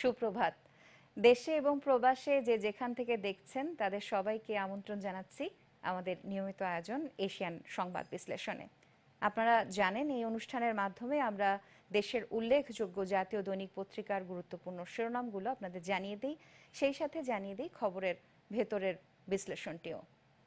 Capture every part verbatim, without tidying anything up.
সুপ্রভাত। দেশে এবং প্রবাসে যে যেখান থেকে দেখছেন তাদের সবাইকে আমন্ত্রণ জানাচ্ছি আমাদের নিয়মিত আয়োজন এশিয়ান সংবাদ বিশ্লেষণে। আপনারা জানেন এই অনুষ্ঠানের মাধ্যমে আমরা দেশের উল্লেখযোগ্য জাতীয় দৈনিক পত্রিকার গুরুত্বপূর্ণ শিরোনামগুলো আপনাদের জানিয়ে দিই, সেই সাথে জানিয়ে দিই খবরের ভেতরের বিশ্লেষণটিও।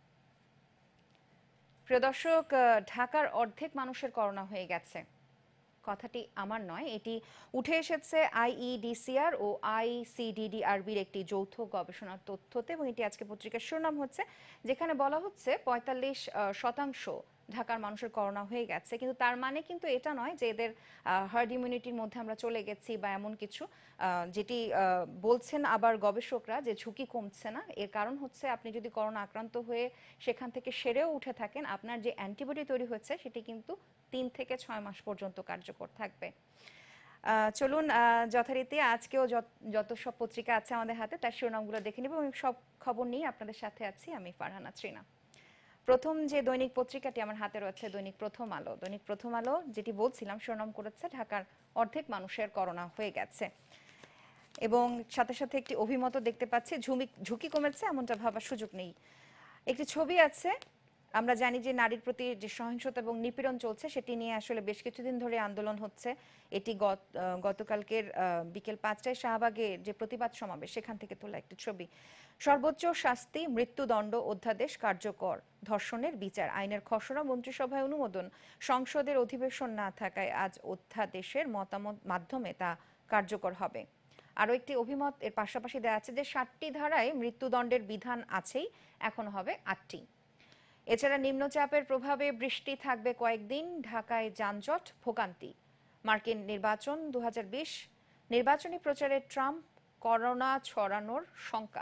প্রিয় দর্শক, ঢাকার অর্ধেক মানুষের করোনা হয়ে গেছে। কথাটি আমার নয়, এটি উঠে এসেছে আইইডিসিআর ও আইসিডিডিআরবির একটি যৌথ গবেষণার তথ্যতে, এবং এটি আজকে পত্রিকার শিরোনাম হচ্ছে, যেখানে বলা হচ্ছে পঁয়তাল্লিশ শতাংশ ঢাকার মানুষের করোনা হয়ে গেছে। কিন্তু তার মানে কিন্তু এটা নয় যে এদের হার্ড ইমিউনিটির মধ্যে আমরা চলে গেছি বা এমন কিছু, যেটি বলছেন আবার গবেষকরা যে ঝুঁকি কমছে না। এর কারণ হচ্ছে আপনি যদি করোনা আক্রান্ত হয়ে সেখান থেকে সেরেও উঠে থাকেন, আপনার যে অ্যান্টিবডি তৈরি হচ্ছে সেটি কিন্তু তিন থেকে ছয় মাস পর্যন্ত কার্যকর থাকবে। চলুন যথারীতি আজকেও যত সব পত্রিকা আছে আমাদের হাতে তার শিরোনামগুলো দেখে নেব, এবং সব খবর নিয়ে আপনাদের সাথে আছি আমি ফারহানা ত্রিনা। প্রথম যে দৈনিক পত্রিকাটি আমার হাতে রয়েছে দৈনিক প্রথম আলো। দৈনিক প্রথম আলো যেটি বলছিলাম শিরোনাম করেছে ঢাকার অর্ধেক মানুষের করোনা হয়ে গেছে, এবং সাথে সাথে একটি অভিমত দেখতে পাচ্ছি ঝুঁকি কমেছে এমনটা ভাবার সুযোগ নেই। একটি ছবি আছে। আমরা জানি যে নারীর প্রতি যে সহিংসতা এবং নিপীড়ন চলছে সেটি নিয়ে আসলে বেশ কিছুদিন ধরে আন্দোলন হচ্ছে। এটি গতকালকের বিকেল পাঁচটায় শাহবাগে যে প্রতিবাদ সমাবেশ সেখান থেকে তোলা একটি ছবি। সর্বোচ্চ শাস্তি মৃত্যুদণ্ড অধ্যাদেশ কার্যকর, ধর্ষণের বিচার আইনের খসড়া মন্ত্রিসভায় অনুমোদন, সংসদের অধিবেশন না থাকায় আজ অধ্যাদেশের মতামত মাধ্যমে তা কার্যকর হবে। আরও একটি অভিমত এর পাশাপাশি দেওয়া আছে যে ষাটটি ধারায় মৃত্যুদণ্ডের বিধান আছেই, এখন হবে আটটি। এছাড়া নিম্নচাপের প্রভাবে বৃষ্টি থাকবে কয়েকদিন, ঢাকায় যানজট ভোগান্তি। মার্কিন নির্বাচন দু হাজার বিশ, নির্বাচনী প্রচারে ট্রাম্প, করোনা ছড়ানোর শঙ্কা।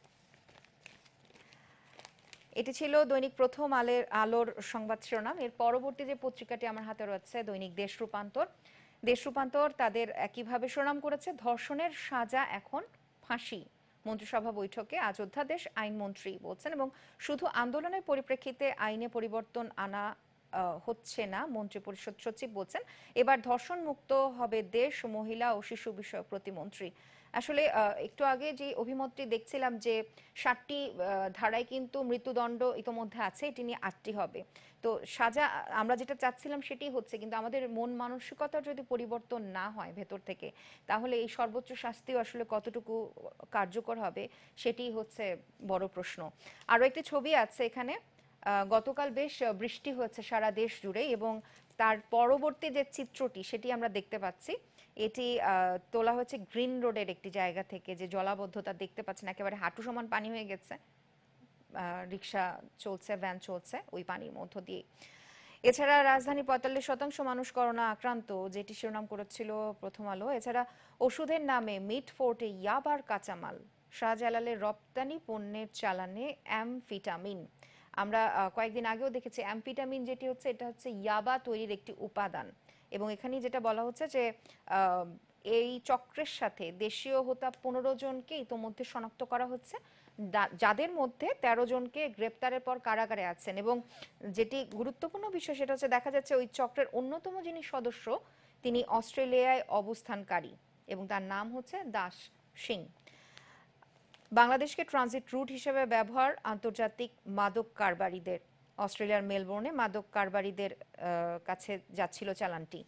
এটি ছিল দৈনিক প্রথম আলের আলোর সংবাদ শিরোনাম। এর পরবর্তী যে পত্রিকাটি আমার হাতে রয়েছে দৈনিক দেশ রূপান্তর। দেশ রূপান্তর তাদের একইভাবে শিরোনাম করেছে ধর্ষণের সাজা এখন ফাঁসি। মন্ত্রিসভা বৈঠকে আজ অধ্যাদেশ আইনমন্ত্রী বলছেন, এবং শুধু আন্দোলনের পরিপ্রেক্ষিতে আইনে পরিবর্তন আনা হচ্ছে না, মন্ত্রী পরিষদ সচিব বলছেন এবার ধর্ষণ মুক্ত হবে দেশ, মহিলা ও শিশু বিষয়ক প্রতিমন্ত্রী। আসলে একটু আগে যে অভিমতটি দেখছিলাম যে ষাটটি ধারায় কিন্তু মৃত্যুদণ্ড ইতোমধ্যে আছে, এটি নিয়ে আটটি হবে। তো সাজা আমরা যেটা চাচ্ছিলাম সেটি হচ্ছে, কিন্তু আমাদের মন মানসিকতার যদি পরিবর্তন না হয় ভেতর থেকে, তাহলে এই সর্বোচ্চ শাস্তিও আসলে কতটুকু কার্যকর হবে সেটি হচ্ছে বড় প্রশ্ন। আরও একটি ছবি আছে এখানে। গতকাল বেশ বৃষ্টি হয়েছে সারা দেশ জুড়ে, এবং তার পরবর্তী যে চিত্রটি সেটি আমরা দেখতে পাচ্ছি। এটি তোলা হয়েছে গ্রিন রোডের একটি জায়গা থেকে, যে জলাবদ্ধতা দেখতে পাচ্ছেন, একেবারে হাঁটু সমান পানি হয়ে গেছে। রিক্সা চলছে, ভ্যান চলছে ওই পানির মধ্য দিয়ে। এছাড়া রাজধানী পঁয়তাল্লিশ শতাংশ মানুষ করোনা আক্রান্ত, যেটি শিরোনাম করেছিল প্রথম আলো। এছাড়া ওষুধের নামে মিড ফোর্টে ইয়াবার কাঁচামাল, শাহজালালের রপ্তানি পণ্যের চালানে অ্যামফিটামিন। আমরা কয়েকদিন আগেও দেখেছি অ্যামফিটামিন যেটি হচ্ছে, এটা হচ্ছে ইয়াবা তৈরির একটি উপাদান, এবং এখানে যেটা বলা হচ্ছে যে এই চক্রের সাথে দেশীয় হোতা পনেরো জনকে ইতোমধ্যে শনাক্ত করা হচ্ছে, যাদের মধ্যে তেরো জনকে গ্রেপ্তারের পর কারাগারে আছেন। এবং যেটি গুরুত্বপূর্ণ বিষয় সেটা হচ্ছে, দেখা যাচ্ছে ওই চক্রের অন্যতম যিনি সদস্য তিনি অস্ট্রেলিয়ায় অবস্থানকারী, এবং তার নাম হচ্ছে দাস সিং। বাংলাদেশকে ট্রানজিট রুট হিসেবে ব্যবহার আন্তর্জাতিক মাদক কারবারিদের। অস্ট্রেলিয়ার মেলবোর্নে মাদক কারবারিদের কাছে যাচ্ছিল চালানটি।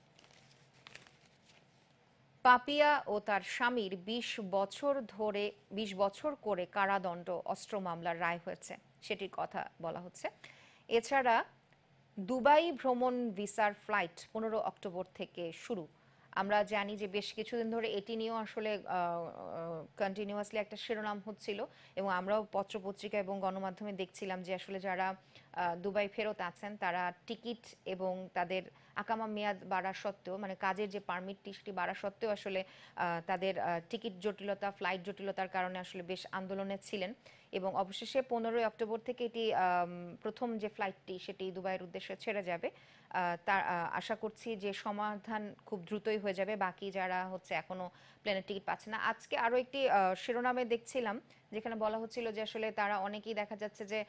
পাপিয়া ও তার স্বামীর বিশ বছর ধরে বিশ বছর করে কারাদণ্ড অস্ত্র মামলার রায় হয়েছে, সেটির কথা বলা হচ্ছে। এছাড়া দুবাই ভ্রমণ ভিসার ফ্লাইট পনেরো অক্টোবর থেকে শুরু। আমরা জানি যে বেশ কিছুদিন ধরে এটি নিয়েও আসলে কন্টিনিউয়াসলি একটা শিরোনাম হচ্ছিল, এবং আমরাও পত্রপত্রিকা এবং গণমাধ্যমে দেখছিলাম যে আসলে যারা দুবাই ফেরত আছেন তারা টিকিট এবং তাদের আকামা মেয়াদ বাড়া সত্ত্বেও, মানে কাজের যে পারমিটটি সেটি বাড়া সত্ত্বেও আসলে তাদের টিকিট জটিলতা, ফ্লাইট জটিলতার কারণে আসলে বেশ আন্দোলনে ছিলেন, এবং অবশেষে পনেরোই অক্টোবর থেকে এটি প্রথম যে ফ্লাইটটি সেটি দুবাইয়ের উদ্দেশ্যে ছেড়ে যাবে। তার আশা করছি যে সমাধান খুব দ্রুতই হয়ে যাবে বাকি যারা হচ্ছে এখনো প্লেনের টিকিট পাচ্ছে না। আজকে আরও একটি শিরোনামে দেখছিলাম যেখানে বলা হচ্ছিল যে আসলে তারা অনেকেই দেখা যাচ্ছে যে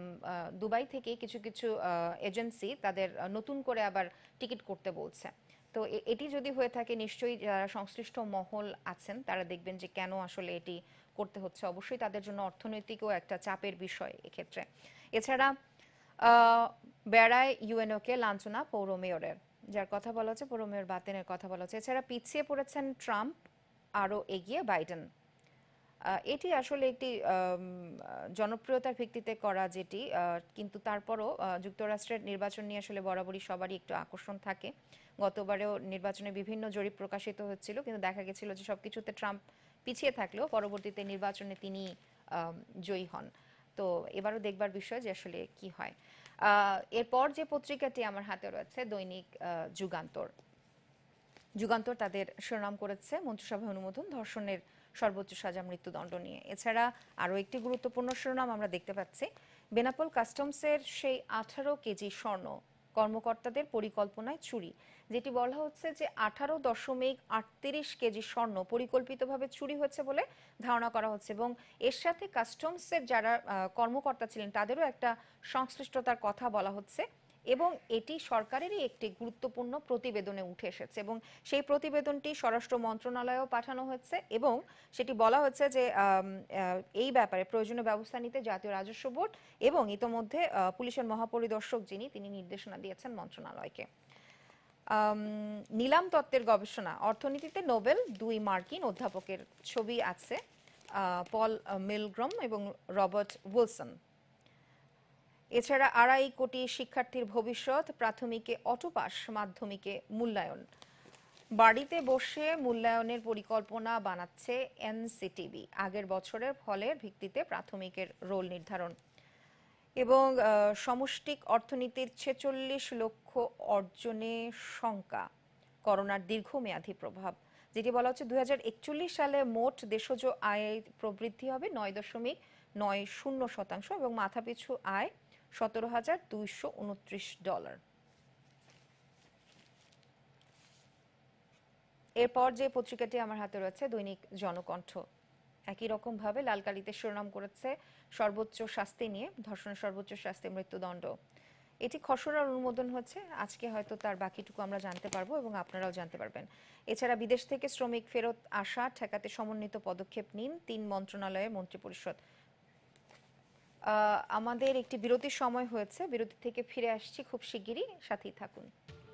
দুবাই থেকে কিছু কিছু এজেন্সি তাদের নতুন করে আবার টিকিট করতে বলছে। তো এটি যদি হয়ে থাকে নিশ্চয়ই যারা সংশ্লিষ্ট মহল আছেন তারা দেখবেন যে কেন আসলে এটি করতে হচ্ছে। অবশ্যই তাদের জন্য অর্থনৈতিকও একটা চাপের বিষয় এক্ষেত্রে। এছাড়া বেড়ায় ইউএনওকে লাঞ্ছনা পৌর মেয়রের, যার কথা বলা হচ্ছে পৌর মেয়র বাতেনের কথা বলা হচ্ছে। এছাড়া পিছিয়ে পড়েছেন ট্রাম্প, আরও এগিয়ে বাইডেন। এটি আসলে একটি জনপ্রিয়তার ভিত্তিতে করা যেটি, কিন্তু তারপরও যুক্তরাষ্ট্রের নির্বাচন নিয়ে আসলে বরাবরই সবারই একটু আকর্ষণ থাকে। গতবারেও নির্বাচনে বিভিন্ন জরিপ প্রকাশিত হচ্ছিল, কিন্তু দেখা গেছিল যে সবকিছুতে ট্রাম্প পিছিয়ে থাকলেও পরবর্তীতে নির্বাচনে তিনি জয়ী হন। তো এবারও দেখবার বিষয় যে আসলে কি হয়। এরপর যে পত্রিকাটি আমার হাতে রয়েছে দৈনিক যুগান্তর। যুগান্তর তাদের শিরোনাম করেছে মন্ত্রিসভায় অনুমোদন ধর্ষণের সর্বোচ্চ সাজা মৃত্যুদণ্ড নিয়ে। এছাড়া আরও একটি গুরুত্বপূর্ণ শিরোনাম আমরা দেখতে পাচ্ছি, বেনাপোল কাস্টমসের সেই আঠারো কেজি স্বর্ণ কর্মকর্তাদের পরিকল্পনায় চুরি। যেটি বলা হচ্ছে যে আঠারো দশমিক আটত্রিশ কেজি স্বর্ণ পরিকল্পিতভাবে চুরি হচ্ছে বলে ধারণা করা হচ্ছে, এবং এর সাথে কাস্টমসের যারা কর্মকর্তা ছিলেন তাদেরও একটা সংশ্লিষ্টতার কথা বলা হচ্ছে, এবং এটি সরকারেরই একটি গুরুত্বপূর্ণ প্রতিবেদনে উঠে এসেছে, এবং সেই প্রতিবেদনটি স্বরাষ্ট্র মন্ত্রণালয়েও পাঠানো হয়েছে, এবং সেটি বলা হচ্ছে যে এই ব্যাপারে প্রয়োজনীয় ব্যবস্থা নিতে জাতীয় রাজস্ব বোর্ড এবং ইতোমধ্যে পুলিশের মহাপরিদর্শক যিনি তিনি নির্দেশনা দিয়েছেন মন্ত্রণালয়কে। নিলাম তত্ত্বের গবেষণা, অর্থনীতিতে নোবেল দুই মার্কিন অধ্যাপকের ছবি আছে, পল মিলগ্রম এবং রবার্ট উইলসন। এছাড়া আড়াই কোটি শিক্ষার্থীর ভবিষ্যৎ, প্রাথমিকে অটোপাস, মাধ্যমিকে মূল্যায়ন। বাড়িতে বসে মূল্যায়নের পরিকল্পনা বানাচ্ছে এনসিটিভি, আগের বছরের ফলের ভিত্তিতে প্রাথমিকের রোল নির্ধারণ। এবং সমষ্টিক অর্থনীতির ছেচল্লিশ লক্ষ অর্জনে শঙ্কা, করোনার দীর্ঘমেয়াদী প্রভাব। যেটি বলা হচ্ছে দুই হাজার একচল্লিশ সালে মোট দেশজ আয় প্রবৃদ্ধি হবে নয় দশমিক নয় শূন্য শতাংশ এবং মাথাপিছু আয় সতেরো হাজার দুইশো উনত্রিশ ডলার। এরপর যে পত্রিকাটি আমার হাতে রয়েছে দৈনিক জনকণ্ঠ, একই রকম ভাবে লাল কালিতে শিরোনাম করেছে সর্বোচ্চ শাস্তি নিয়ে, ধর্ষণের সর্বোচ্চ শাস্তি মৃত্যুদণ্ড। এটি খসড়ার অনুমোদন হচ্ছে, আজকে হয়তো তার বাকিটুকু আমরা জানতে পারবো এবং আপনারাও জানতে পারবেন। এছাড়া বিদেশ থেকে শ্রমিক ফেরত আসা ঠেকাতে সমন্বিত পদক্ষেপ নিন তিন মন্ত্রণালয়ের মন্ত্রিপরিষদ। আমাদের একটি বিরতির সময় হয়েছে, বিরতি থেকে ফিরে আসছি খুব শিগগিরই, সাথেই থাকুন।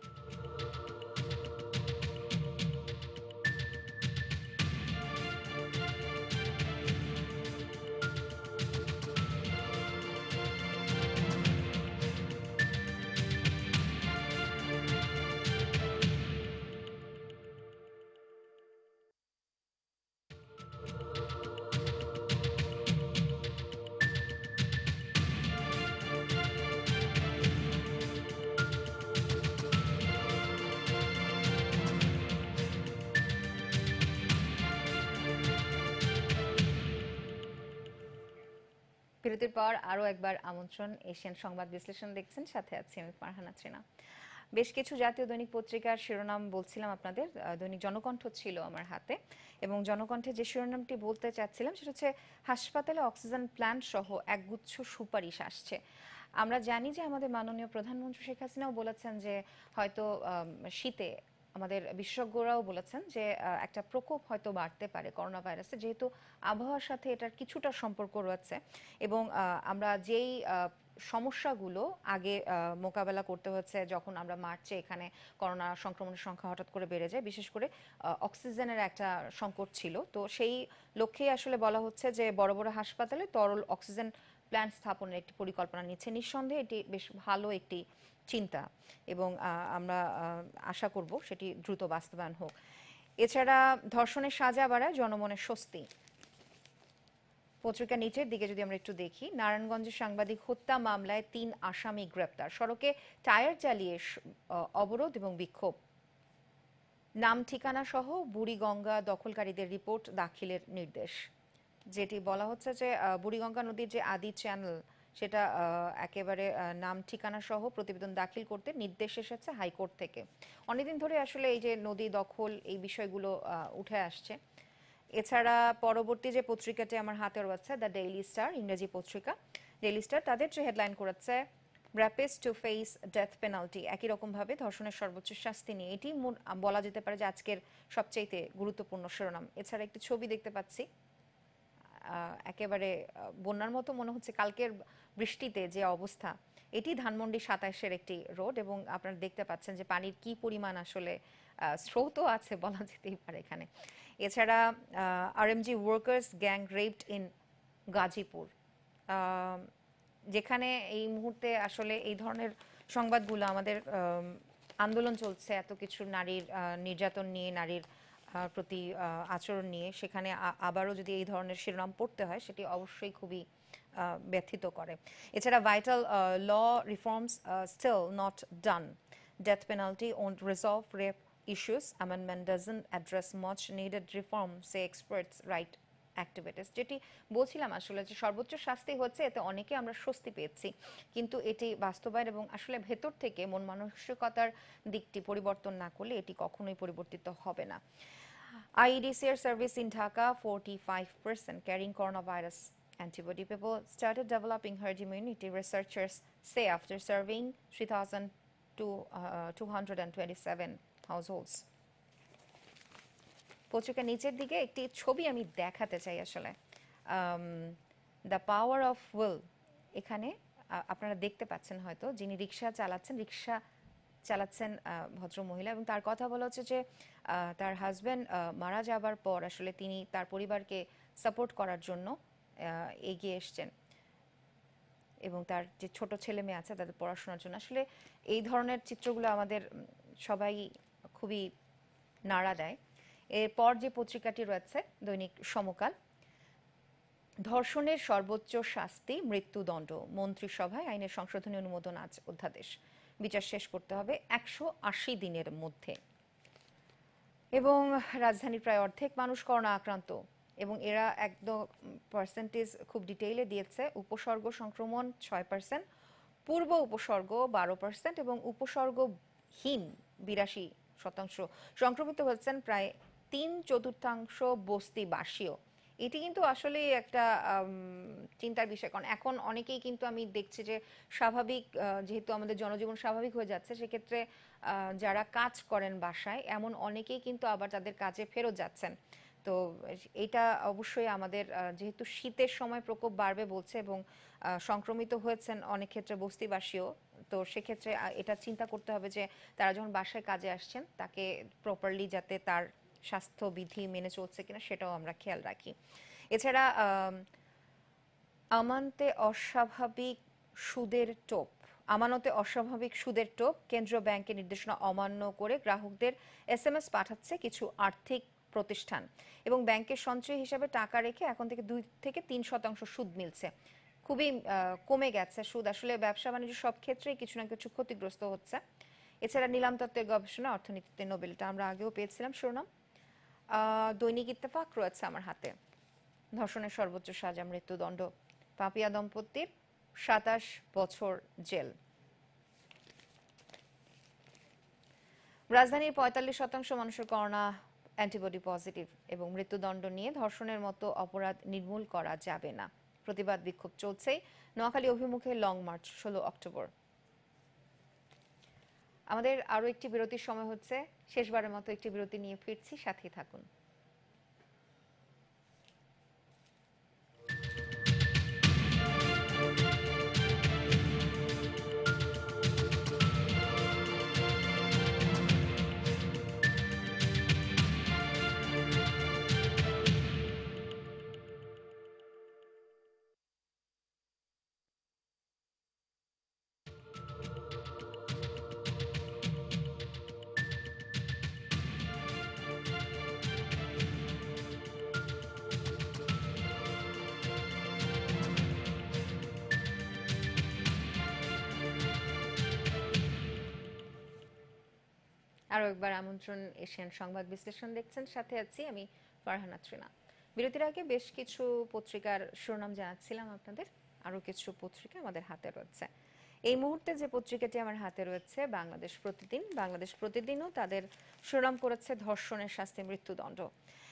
বিরতির পর আরও একবার আমন্ত্রণ, এশিয়ান সংবাদ বিশ্লেষণ দেখছেন, সাথে আছি আমি ফারহানা ত্রিনা। বেশ কিছু জাতীয় দৈনিক পত্রিকার শিরোনাম বলছিলাম আপনাদের, দৈনিক জনকণ্ঠ ছিল আমার হাতে, এবং জনকণ্ঠে যে শিরোনামটি বলতে চাচ্ছিলাম সেটা হচ্ছে হাসপাতালে অক্সিজেন প্ল্যান্ট সহ একগুচ্ছ সুপারিশ আসছে। আমরা জানি যে আমাদের মাননীয় প্রধানমন্ত্রী শেখ হাসিনাও বলেছেন যে হয়তো শীতে, আমাদের বিশেষজ্ঞরাও বলেছেন যে একটা প্রকোপ হয়তো বাড়তে পারে করোনা ভাইরাসে, যেহেতু আবহাওয়ার সাথে এটার কিছুটা সম্পর্ক রয়েছে, এবং আমরা যেই সমস্যাগুলো আগে মোকাবেলা করতে হচ্ছে যখন আমরা মার্চে এখানে করোনা সংক্রমণের সংখ্যা হঠাৎ করে বেড়ে যায়, বিশেষ করে অক্সিজেনের একটা সংকট ছিল, তো সেই লক্ষ্যেই আসলে বলা হচ্ছে যে বড় বড় হাসপাতালে তরল অক্সিজেন প্ল্যান্ট স্থাপনের একটি পরিকল্পনা নিচ্ছে। নিঃসন্দেহে এটি বেশ ভালো একটি চিন্তা, এবং আমরা আশা করব সেটি দ্রুত বাস্তবায়ন হোক। এছাড়া ধর্ষণের সাজা বাড়ায় জনমনের স্বস্তি, পত্রিকা নিচের দিকে যদি আমরা একটু দেখি, নারায়ণগঞ্জের সাংবাদিক হত্যা মামলায় তিন আসামি গ্রেপ্তার, সড়কে টায়ার জ্বালিয়ে অবরোধ এবং বিক্ষোভ, নাম ঠিকানা সহ বুড়িগঙ্গা দখলকারীদের রিপোর্ট দাখিলের নির্দেশ। যেটি বলা হচ্ছে যে বুড়িগঙ্গা নদীর যে আদি চ্যানেল সেটা একেবারে নাম ঠিকানা সহ প্রতিবেদন দাখিল করতে নির্দেশ এসেছে হাইকোর্ট থেকে। অনেকদিন ধরে আসলে এই যে নদী দখল এই বিষয়গুলো উঠে আসছে। এছাড়া পরবর্তী যে পত্রিকাটি আমার হাতে রয়েছে দ্য ডেইলি স্টার, ইংরেজি পত্রিকা ডেইলি স্টার, তাদের যে হেডলাইন করেছে rapists to face death penalty, একই রকমভাবে ধর্ষণের সর্বোচ্চ শাস্তি নিয়ে, এটি বলা যেতে পারে যে আজকের সবচাইতে গুরুত্বপূর্ণ শিরোনাম। এছাড়া একটি ছবি দেখতে পাচ্ছি, একেবারে বন্যার মতো মনে হচ্ছে, কালকের বৃষ্টিতে যে অবস্থা। এটি ধানমন্ডি সাতাশের একটি রোড এবং আপনারা দেখতে পাচ্ছেন যে পানির কি পরিমাণ আসলে স্রোতও আছে বলা যেতেই পারে এখানে। এছাড়া RMG workers gang raped in Gazipur, যেখানে এই মুহূর্তে আসলে এই ধরনের সংবাদগুলো আমাদের আন্দোলন চলছে এত কিছু নারীর নির্যাতন নিয়ে, নারীর প্রতি আচরণ নিয়ে, সেখানে আবারও যদি এই ধরনের শিরোনাম পড়তে হয় সেটি অবশ্যই খুবই ব্যথিত করে। এছাড়া vital law reforms still not done, death penalty won't resolve rape issues, amendment doesn't address much needed reform, say experts right activist. যেটি বলছিলাম আসলে যে সর্বোচ্চ শাস্তি হচ্ছে, এতে অনেকে আমরা স্বস্তি পেয়েছি, কিন্তু এটি বাস্তবায়ন এবং আসলে ভেতর থেকে মন মানসিকতার দিকটি পরিবর্তন না করলে এটি কখনোই পরিবর্তিত হবে না। আই ই ডি সি এর service in Dhaka, forty-five percent carrying coronavirus antibody. People started developing herd immunity, researchers say, after serving three thousand two hundred twenty-seven households. পত্রিকার নিচের দিকে একটি ছবি আমি দেখাতে চাই আসলে, দ্য পাওয়ার অফ উইল। এখানে আপনারা দেখতে পাচ্ছেন হয়তো, যিনি রিক্সা চালাচ্ছেন, রিক্সা চালাচ্ছেন ভদ্র মহিলা, এবং তার কথা বলা হচ্ছে যে তার হাজব্যান্ড মারা যাবার পর আসলে তিনি তার পরিবারকে সাপোর্ট করার জন্য এগিয়ে এসছেন এবং তার যে ছোট ছেলে মেয়ে আছে তাদের পড়াশোনার জন্য। আসলে এই ধরনের চিত্রগুলো আমাদের সবাই খুবই নাড়া দেয়। এরপর যে পত্রিকাটি রয়েছে দৈনিক সমকাল, ধর্ষণের সর্বোচ্চ শাস্তি মৃত্যুদণ্ড, মন্ত্রিসভায় আইনের সংশোধনী অনুমোদন আজ, অধ্যাদেশ বিচার শেষ করতে হবে একশো আশি দিনের মধ্যে। এবং রাজধানীর প্রায় অর্ধেক মানুষ করোনা আক্রান্ত, এবং এরা একদম পার্সেন্টেজ খুব ডিটেইলে দিয়েছে। উপসর্গ সংক্রমণ ছয় পার্সেন্ট, পূর্ব উপসর্গ বারো পার্সেন্ট এবং উপসর্গহীন বিরাশি শতাংশ। সংক্রমিত হচ্ছেন প্রায় তিন চতুর্থাংশ বস্তিবাসীও। এটি কিন্তু আসলে একটা চিন্তার বিষয়, কারণ এখন অনেকেই কিন্তু আমি দেখছি যে স্বাভাবিক, যেহেতু আমাদের জনজীবন স্বাভাবিক হয়ে যাচ্ছে, সেক্ষেত্রে যারা কাজ করেন বাসায় এমন অনেকেই কিন্তু আবার তাদের কাজে ফেরত যাচ্ছেন। তো এটা অবশ্যই আমাদের, যেহেতু শীতের সময় প্রকোপ বাড়বে বলছে এবং সংক্রমিত হয়েছেন অনেক ক্ষেত্রে বস্তিবাসীও, তো সেক্ষেত্রে এটা চিন্তা করতে হবে যে তারা যখন বাসায় কাজে আসছেন তাকে প্রপারলি যাতে তার স্বাস্থ্যবিধি মেনে চলছে কিনা সেটাও আমরা খেয়াল রাখি। এছাড়া আমানতে অস্বাভাবিক সুদের টোপ, আমানতে অস্বাভাবিক সুদের টোপ, কেন্দ্রীয় ব্যাংকের নির্দেশনা অমান্য করে গ্রাহকদের এস এম এস পাঠাচ্ছে কিছু আর্থিক প্রতিষ্ঠান, এবং ব্যাংকের সঞ্চয় হিসাবে টাকা রেখে এখন থেকে দুই থেকে তিন শতাংশ সুদ মিলছে। খুবই কমে গেছে সুদ। আসলে ব্যবসা বাণিজ্য সব ক্ষেত্রেই কিছু না কিছু ক্ষতিগ্রস্ত হচ্ছে। এছাড়া নিলাম তত্ত্বের গবেষণা, অর্থনীতিতে নোবেলটা আমরা আগেও পেয়েছিলাম শিরোনাম। দৈনিক ইত্তেফাক রয়েছে আমার হাতে, ধর্ষণের সর্বোচ্চ সাজা মৃত্যুদণ্ড, পাপিয়া দম্পতির সাতাশ বছর জেল। রাজধানীর পঁয়তাল্লিশ শতাংশ মানুষের করোনা অ্যান্টিবডি পজিটিভ, এবং মৃত্যুদণ্ড নিয়ে ধর্ষণের মতো অপরাধ নির্মূল করা যাবে না, প্রতিবাদ বিক্ষোভ চলছেই। নোয়াখালী অভিমুখে লং মার্চ ষোলো অক্টোবর। আমাদের আরো একটি বিরতির সময় হচ্ছে, শেষবারের মতো একটি বিরতি নিয়ে ফিরছি, সাথেই থাকুন। আরও একবার আমন্ত্রণ, এশিয়ান সংবাদ বিশ্লেষণ দেখছেন, সাথে আছি আমি ফারহানা ত্রিনা। বিরতির আগে বেশ কিছু পত্রিকার শিরোনাম জানাচ্ছিলাম আপনাদের, আরও কিছু পত্রিকা আমাদের হাতে রয়েছে। এই মুহূর্তে যে পত্রিকাটি আমার হাতে রয়েছে বাংলাদেশ প্রতিদিন, বাংলাদেশ প্রতিদিনও তাদের শিরোনাম করেছে ধর্ষণের শাস্তি মৃত্যুদণ্ড।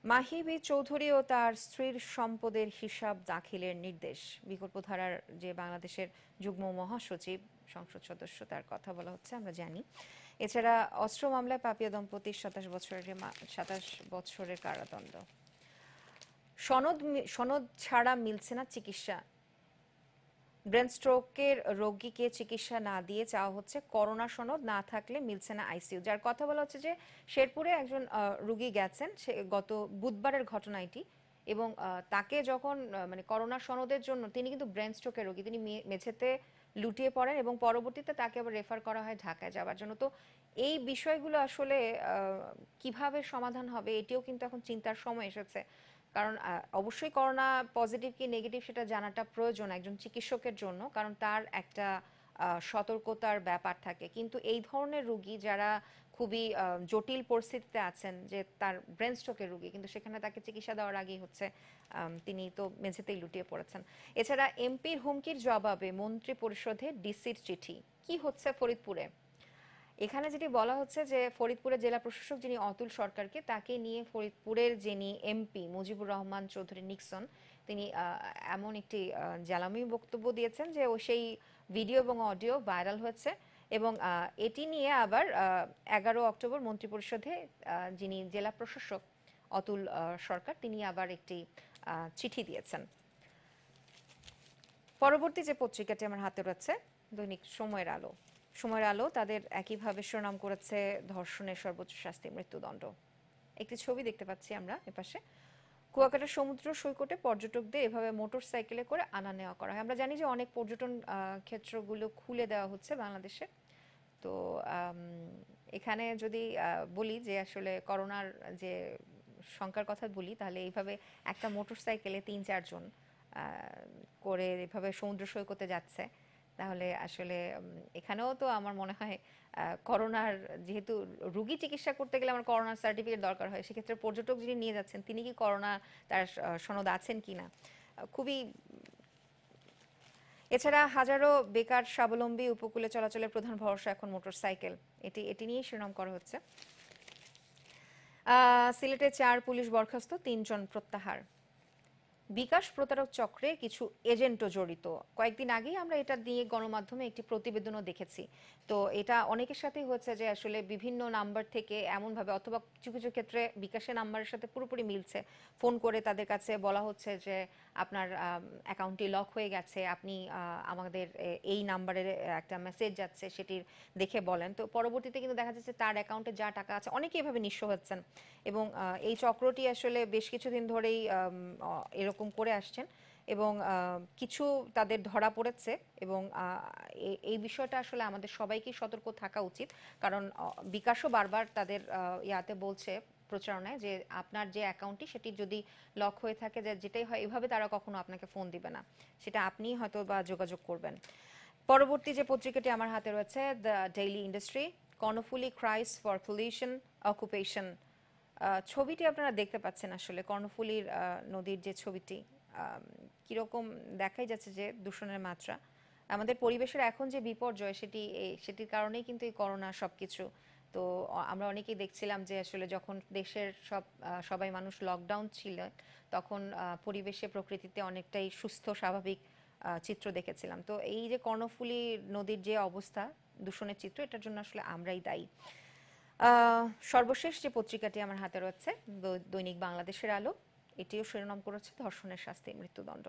মাহি চৌধুরী ও তার স্ত্রীর সম্পদের হিসাব দাখিলের নির্দেশ। বিকল্পধারার যে বাংলাদেশের যুগ্ম মহাসচিব সংসদ সদস্য তার কথা বলা হচ্ছে, আমরা জানি। এছাড়া অস্ত্র মামলায় পাপিয়া দম্পতির সাতাশ বছরের সাতাশ বছরের কারাদণ্ড। সনদ সনদ ছাড়া মিলছে না চিকিৎসা। ব্রেন স্ট্রোকের রোগীকে চিকিৎসা না দিয়ে চাওয়া হচ্ছে করোনা সনদ, না থাকলে মিলছে না আইসিইউ। যার কথা বলা হচ্ছে যে শেরপুরে একজন রোগী গেছেন, সে গত বুধবারের ঘটনা এটি, এবং তাকে যখন মানে করোনা সনদের জন্য, তিনি কিন্তু ব্রেন স্ট্রোকের রোগী, তিনি মেঝেতে লুটিয়ে পড়েন এবং পরবর্তীতে তাকে আবার রেফার করা হয় ঢাকায় যাওয়ার জন্য। তো এই বিষয়গুলো আসলে কিভাবে সমাধান হবে, এটিও কিন্তু এখন চিন্তার সময় এসেছে। কারণ অবশ্যই করোনা পজিটিভ কি নেগেটিভ সেটা জানাটা প্রয়োজন একজন চিকিৎসকের জন্য, কারণ তার একটা সতর্কতার ব্যাপার থাকে। কিন্তু এই ধরনের রোগী যারা খুবই জটিল পরিস্থিতিতে আছেন, যে তার ব্রেন স্ট্রোকের রোগী, কিন্তু সেখানে তাকে চিকিৎসা দেওয়ার আগেই হচ্ছে তিনি তো মেঝেতেই লুটিয়ে পড়েছেন। এছাড়া এমপির হুমকির জবাবে মন্ত্রী পরিষদে ডিসির চিঠি। কি হচ্ছে ফরিদপুরে? এখানে যেটি বলা হচ্ছে যে ফরিদপুরের জেলা প্রশাসক যিনি অতুল সরকারকে, তাকে নিয়ে ফরিদপুরের যিনি এমপি মুজিবুর রহমান চৌধুরী নিক্সন, তিনি এমন একটি জ্বালাময়ী বক্তব্য দিয়েছেন যে ও সেই ভিডিও এবং অডিও ভাইরাল হয়েছে। এবং এটি নিয়ে আবার এগারো অক্টোবর মন্ত্রিপরিষদে যিনি জেলা প্রশাসক অতুল সরকার, তিনি আবার একটি চিঠি দিয়েছেন। পরবর্তী যে পত্রিকাটি আমার হাতে রয়েছে দৈনিক সময়ের আলো। সময়ের আলো তাদের একইভাবে শিরোনাম করেছে ধর্ষণের সর্বোচ্চ শাস্তি মৃত্যুদণ্ড। একটি ছবি দেখতে পাচ্ছি আমরা এপাশে। কুয়াকাটা সমুদ্র সৈকতে পর্যটকদের এভাবে মোটর সাইকেলে করে আনা নেওয়া করা হয়। আমরা জানি যে অনেক পর্যটন ক্ষেত্রগুলো খুলে দেওয়া হচ্ছে বাংলাদেশে। তো এখানে যদি বলি যে আসলে করোনার যে সংখ্যার কথা বলি, তাহলে এইভাবে একটা মোটর সাইকেলে তিন চারজন করে এভাবে সমুদ্র সৈকতে যাচ্ছে, তাহলে আসলে এখানেও তো আমার মনে হয় করোনার, যেহেতু রোগী চিকিৎসা করতে গেলে আমার করোনার সার্টিফিকেট দরকার হয়, সেক্ষেত্রে পর্যটক যিনি নিয়ে যাচ্ছেন তিনি কি করোনা তার সনদ আছেন কিনা, খুবই। এছাড়া হাজারো বেকার স্বাবলম্বী, উপকূলে চলাচলের প্রধান ভরসা এখন মোটর সাইকেল, এটি এটি নিয়ে শিরোনাম করা হচ্ছে। সিলেটে চার পুলিশ বরখাস্ত, তিনজন প্রত্যাহার। বিকাশ প্রতারক চক্রে কিছু এজেন্টও জড়িত। কয়েকদিন আগেই আমরা এটা দিয়ে গণমাধ্যমে একটি প্রতিবেদনও দেখেছি। তো এটা অনেকের সাথেই হচ্ছে যে আসলে বিভিন্ন নাম্বার থেকে এমনভাবে, অথবা কিছু কিছু ক্ষেত্রে বিকাশের নাম্বারের সাথে পুরোপুরি মিলছে, ফোন করে তাদের কাছে বলা হচ্ছে যে আপনার অ্যাকাউন্টটি লক হয়ে গেছে, আপনি আমাদের এই নাম্বারের একটা মেসেজ যাচ্ছে সেটির দেখে বলেন। তো পরবর্তীতে কিন্তু দেখা যাচ্ছে তার অ্যাকাউন্টে যা টাকা আছে, অনেকে এভাবে নিঃস্ব হচ্ছেন। এবং এই চক্রটি আসলে বেশ কিছুদিন ধরেই এরকম করে আসছেন, এবং কিছু তাদের ধরা পড়েছে। এবং এই বিষয়টা আসলে আমাদের সবাইকে সতর্ক থাকা উচিত, কারণ বিকাশও বারবার তাদের ইয়াতে বলছে, প্রচারণায়, যে আপনার যে অ্যাকাউন্টটি সেটি যদি লক হয়ে থাকে, যে যেটাই হয়, এভাবে তারা কখনো আপনাকে ফোন দিবে না, সেটা আপনিই হয়তো বা যোগাযোগ করবেন। পরবর্তী যে পত্রিকাটি আমার হাতে রয়েছে the Daily Industry. Karnaphuli cries for pollution occupation. ছবিটি আপনারা দেখতে পাচ্ছেন, আসলে কর্ণফুলীর নদীর যে ছবিটি, কীরকম দেখাই যাচ্ছে যে দূষণের মাত্রা, আমাদের পরিবেশের এখন যে বিপর্যয়, সেটি সেটির কারণেই কিন্তু এই করোনা সব কিছু। তো আমরা অনেকেই দেখছিলাম যে আসলে যখন দেশের সব সবাই মানুষ লকডাউন ছিল, তখন পরিবেশে প্রকৃতিতে অনেকটাই সুস্থ স্বাভাবিক চিত্র দেখেছিলাম। তো এই যে কর্ণফুলী নদীর যে অবস্থা, দূষণের চিত্র, এটার জন্য আসলে আমরাই দায়ী। সর্বশেষ যে পত্রিকাটি আমার হাতে রয়েছে দৈনিক বাংলাদেশের আলো, এটিও শিরোনাম করেছে ধর্ষণের শাস্তি মৃত্যুদণ্ড।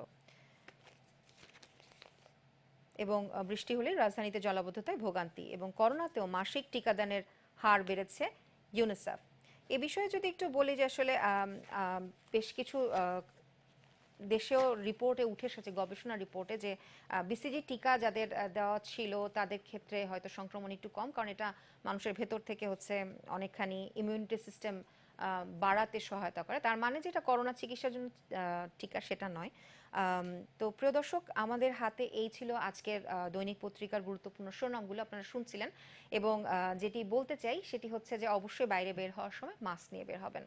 এবং বৃষ্টি হলে রাজধানীতে জলাবদ্ধতায় ভোগান্তি, এবং করোনাতেও মাসিক টিকাদানের হার বেড়েছে ইউনিসেফ। এ বিষয়ে যদি একটু বলি যে আসলে বেশ কিছু দেশেও রিপোর্টে উঠে এসেছে, গবেষণা রিপোর্টে, যে বিসিজি টিকা যাদের দেওয়া ছিল তাদের ক্ষেত্রে হয়তো সংক্রমণ একটু কম, কারণ এটা মানুষের ভেতর থেকে হচ্ছে অনেকখানি ইমিউনিটি সিস্টেম বাড়াতে সহায়তা করে। তার মানে যেটা করোনা চিকিৎসার জন্য টিকা সেটা নয়। তো প্রিয় দর্শক, আমাদের হাতে এই ছিল আজকের দৈনিক পত্রিকার গুরুত্বপূর্ণ শিরোনামগুলো আপনারা শুনছিলেন। এবং যেটি বলতে চাই সেটি হচ্ছে যে অবশ্যই বাইরে বের হওয়ার সময় মাস্ক নিয়ে বের হবেন।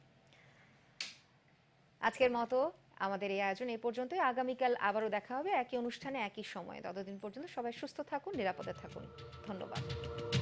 আজকের মতো আমাদের এই আয়োজন এই পর্যন্তই। আগামীকাল আবারও দেখা হবে একই অনুষ্ঠানে একই সময়ে। ততদিন পর্যন্ত সবাই সুস্থ থাকুন, নিরাপদে থাকুন। ধন্যবাদ।